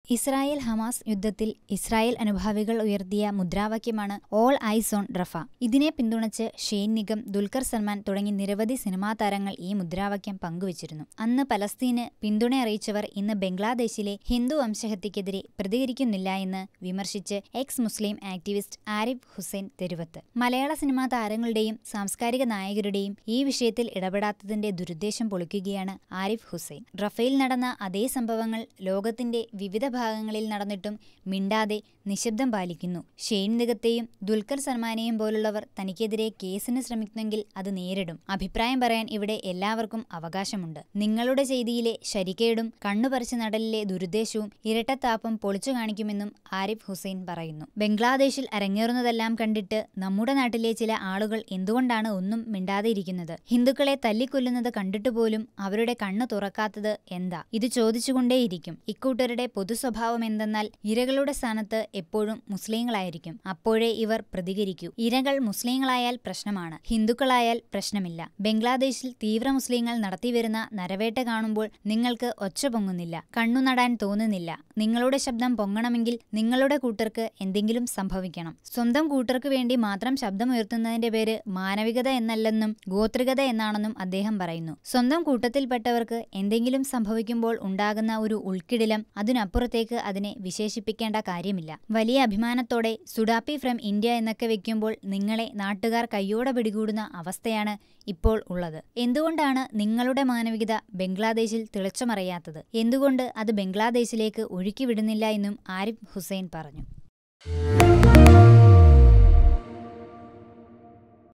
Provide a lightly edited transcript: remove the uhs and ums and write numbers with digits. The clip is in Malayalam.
ഇസ്രായേൽ ഹമാസ് യുദ്ധത്തിൽ ഇസ്രായേൽ അനുഭാവികൾ ഉയർത്തിയ മുദ്രാവാക്യമാണ് ഓൾ ഐസ് ഓൺ റഫ. ഇതിനെ പിന്തുണച്ച് ഷെയ്ൻ നിഗം, ദുൽഖർ സൽമാൻ തുടങ്ങി നിരവധി സിനിമാ താരങ്ങൾ ഈ മുദ്രാവാക്യം പങ്കുവച്ചിരുന്നു. അന്ന് പലസ്തീന് പിന്തുണ അറിയിച്ചവർ ഇന്ന് ബംഗ്ലാദേശിലെ ഹിന്ദു വംശഹത്യക്കെതിരെ പ്രതികരിക്കുന്നില്ല എന്ന് വിമർശിച്ച് ex Muslim activist Arif Hussain Theruvath. മലയാള സിനിമാ താരങ്ങളുടെയും സാംസ്കാരിക നായകരുടെയും ഈ വിഷയത്തിൽ ഇടപെടാത്തതിന്റെ ദുരുദ്ദേശം പൊളിക്കുകയാണ് ആരിഫ് ഹുസൈൻ. റഫേൽ നടന്ന അതേ സംഭവങ്ങൾ ലോകത്തിന്റെ വിവിധ ഭാഗങ്ങളിൽ നടന്നിട്ടും മിണ്ടാതെ നിശബ്ദം പാലിക്കുന്നു. ഷെയ്ൻ നിഗത്തെയും ദുൽഖർ സൽമാനെയും പോലുള്ളവർ തനിക്കെതിരെ കേസിന് ശ്രമിക്കുന്നെങ്കിൽ അത് നേരിടും. അഭിപ്രായം പറയാൻ ഇവിടെ എല്ലാവർക്കും അവകാശമുണ്ട്. നിങ്ങളുടെ ചെയ്തിയിലെ ശരിക്കേടും കണ്ണുപറിച്ച് നടലിലെ ദുരുദ്ദേശവും ഇരട്ടത്താപ്പും പൊളിച്ചു കാണിക്കുമെന്നും ആരിഫ് ഹുസൈൻ പറയുന്നു. ബംഗ്ലാദേശിൽ അരങ്ങേറുന്നതെല്ലാം കണ്ടിട്ട് നമ്മുടെ നാട്ടിലെ ചില ആളുകൾ എന്തുകൊണ്ടാണ് ഒന്നും മിണ്ടാതെ ഇരിക്കുന്നത്? ഹിന്ദുക്കളെ തല്ലിക്കൊല്ലുന്നത് കണ്ടിട്ടുപോലും അവരുടെ കണ്ണ് തുറക്കാത്തത് എന്താ? ഇത് ചോദിച്ചുകൊണ്ടേയിരിക്കും. ഇക്കൂട്ടരുടെ പൊതുസ്വഭാവം എന്തെന്നാൽ ഇരകളുടെ സ്ഥാനത്ത് എപ്പോഴും മുസ്ലിങ്ങളായിരിക്കും. അപ്പോഴേ ഇവർ പ്രതികരിക്കൂ. ഇരകൾ മുസ്ലിങ്ങളായാൽ പ്രശ്നമാണ്, ഹിന്ദുക്കളായാൽ പ്രശ്നമില്ല. ബംഗ്ലാദേശിൽ തീവ്ര മുസ്ലിങ്ങൾ നടത്തിവരുന്ന നരവേട്ട കാണുമ്പോൾ നിങ്ങൾക്ക് ഒച്ച പൊങ്ങുന്നില്ല, കണ്ണു നടാൻ തോന്നുന്നില്ല. നിങ്ങളുടെ ശബ്ദം പൊങ്ങണമെങ്കിൽ നിങ്ങളുടെ കൂട്ടർക്ക് എന്തെങ്കിലും സംഭവിക്കണം. സ്വന്തം കൂട്ടർക്ക് വേണ്ടി മാത്രം ശബ്ദമുയർത്തുന്നതിന്റെ പേര് മാനവികത എന്നല്ലെന്നും ഗോത്രികത എന്നാണെന്നും അദ്ദേഹം പറയുന്നു. സ്വന്തം കൂട്ടത്തിൽപ്പെട്ടവർക്ക് എന്തെങ്കിലും സംഭവിക്കുമ്പോൾ ഉണ്ടാകുന്ന ഒരു ഉൾക്കിടിലം, അതിനപ്പുറത്തേക്ക് അതിനെ വിശേഷിപ്പിക്കേണ്ട കാര്യമില്ല. വലിയ അഭിമാനത്തോടെ സുഡാപ്പി ഫ്രം ഇന്ത്യ എന്നൊക്കെ വെക്കുമ്പോൾ നിങ്ങളെ നാട്ടുകാർ കയ്യോടെ പിടികൂടുന്ന അവസ്ഥയാണ് ഇപ്പോൾ ഉള്ളത്. എന്തുകൊണ്ടാണ് നിങ്ങളുടെ മാനവികത ബംഗ്ലാദേശിൽ തിളച്ചുമറിയാത്തത്? എന്തുകൊണ്ട് അത് ബംഗ്ലാദേശിലേക്ക് ഒഴുക്കിവിടുന്നില്ല എന്നും ആരിഫ് ഹുസൈൻ പറഞ്ഞു.